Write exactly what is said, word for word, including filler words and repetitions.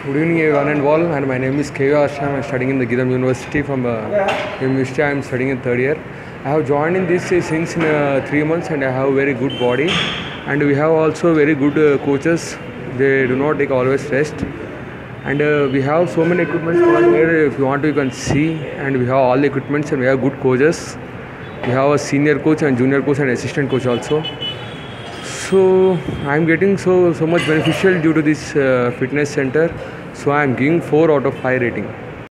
Good evening everyone and all, and my name is K V Arsham. I'm studying in the Gidam University from uh, University. I'm studying in third year. I have joined in this uh, since uh, three months and I have very good body, and we have also very good uh, coaches. They do not take always rest, and uh, we have so many equipments over here. If you want to, you can see, and we have all the equipments and we have good coaches. We have a senior coach and junior coach and assistant coach also. So I'm getting so so much beneficial due to this uh, fitness center. So I'm giving four out of five rating.